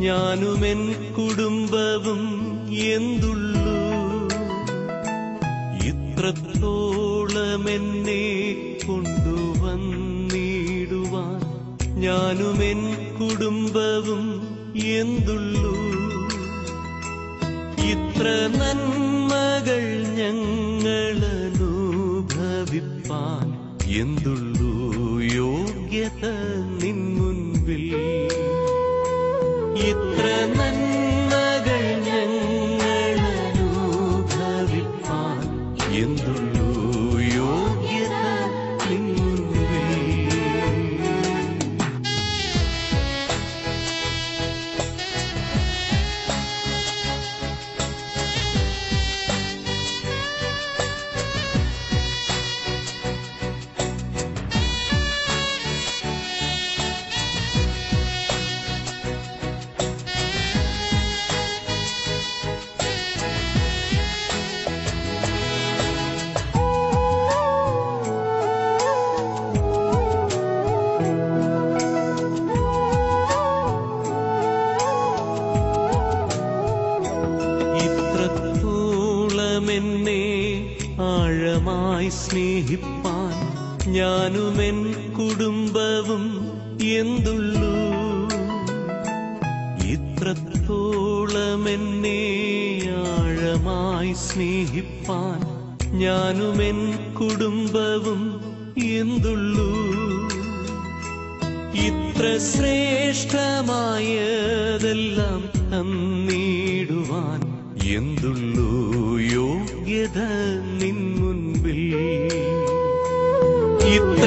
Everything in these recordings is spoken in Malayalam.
ഞാനുമെൻ കുടുംബവും എന്തുള്ളൂ. ഇത്രത്തോളമെന്നെ കൊണ്ടുവന്നിടുവാൻ ഞാനുമെൻ കുടുംബവും എന്തുള്ളൂ. ഇത്ര നന്മകൾ ഞങ്ങളനുഭവിപ്പാൻ എന്തുള്ളൂ യോഗ്യത നിൻ മുൻപിൽ. ഇത്ര നന്മകൾ ഞങ്ങളനുഭവിപ്പാൻ എന്തുള്ളൂ യോഗ്യത നിൻ മുൻപിൽ. എന്നെ ആഴമായി സ്നേഹിപ്പാൻ ഞാനുമെൻ കുടുംബവും എന്തുള്ളൂ. ഇത്രത്തോളം എന്നെ ആഴമായി സ്നേഹിപ്പാൻ ഞാനുമെൻ കുടുംബവും എന്തുള്ളൂ. ഇത്ര ശ്രേഷ്ഠമായതെല്ലാം തന്നിടുവാൻ എന്തുള്ളൂ യോഗ്യത നിൻ മുൻപിൽ. ഇത്ര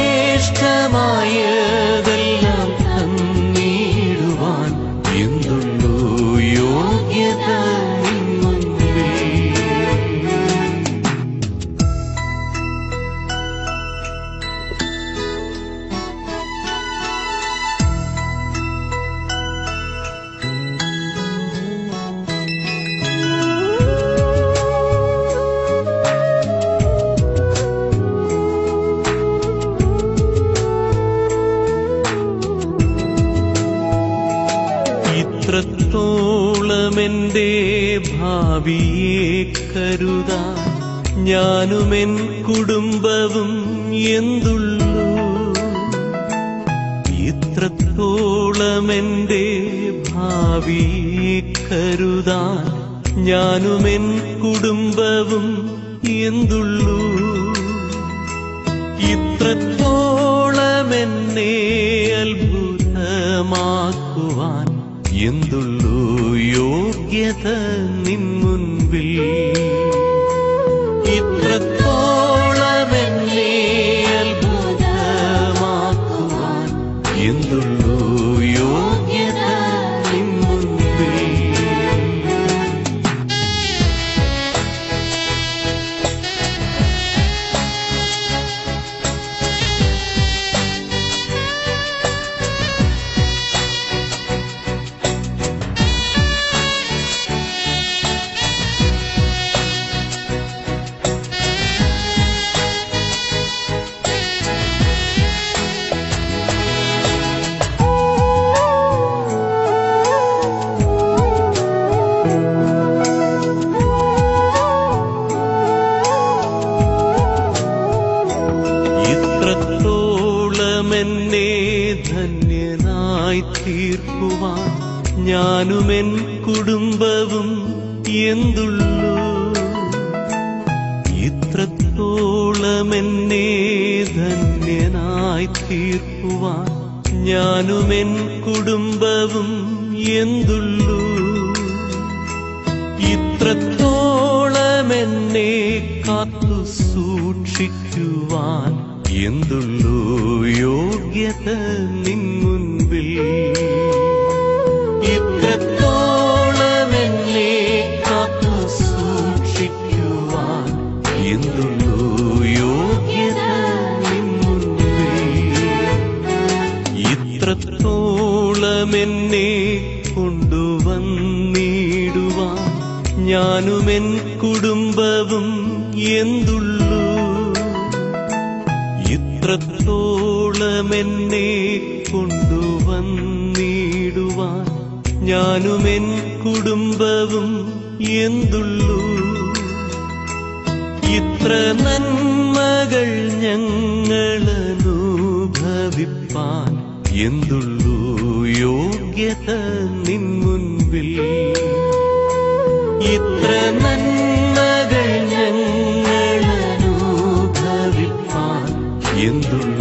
ശ്രേഷ്ഠമായതെല്ലാം തന്നിടുവാൻ എന്തുള്ളൂ യോഗ്യത നിൻ മുൻപിൽ. ഇത്രത്തോളം എന്റെ ഭാവിയെ കരുതാൻ ഞാനുമെൻ കുടുംബവും എന്തുള്ളൂ. ഇത്രത്തോളം എന്റെ ഭാവിയെ കരുതാൻ ഞാനുമെൻ കുടുംബവും എന്തുള്ളൂ. ഇത്രത്തോളം എന്നെ അത്ഭുതമാക്കുവാൻ എന്തുള്ളൂ യോഗ്യത നിൻ മുൻപിൽ. ഇത്രത്തോളം എന്നെ അത്ഭുതമാക്കുവാൻ എന്തുള്ളൂ യോഗ്യത നിൻ മുൻപിൽ. ഇത്രത്തോളം എന്നെ ധന്യനായി തീർക്കുവാൻ ഞാനുമെൻ കുടുംബവും എന്തുള്ളൂ. ഇത്രത്തോളം എന്നെ ധന്യനായി തീർക്കുവാൻ ഞാനുമെൻ കുടുംബവും എന്തുള്ളൂ. ഇത്രത്തോളം എന്നെ കാത്തു സൂക്ഷിക്കുവാൻ എന്തുള്ളൂ യോഗ്യത നിൻ മുൻപിൽ. ഇത്രത്തോളം എന്നെ കാത്തു സൂക്ഷിക്കുവാൻ എന്തുള്ളൂ യോഗ്യത നിൻ മുൻപിൽ. ഇത്രത്തോളം എന്നെ കൊണ്ടുവന്നിടുവാൻ ഞാനുമെൻ കുടുംബവും എന്തുള്ളൂ. ഇത്രത്തോളം എന്നെ കൊണ്ടുവന്നിടുവാൻ ഞാനുമെൻ കുടുംബവും എന്തുള്ളൂ. ഇത്ര നന്മകൾ ഞങ്ങളനുഭവിപ്പാൻ എന്തുള്ളൂ യോഗ്യത നിൻ മുൻപിൽ. ഇത്ര നന്മകൾ ഞങ്ങളനുഭവിപ്പാൻ എന്തുള്ളൂ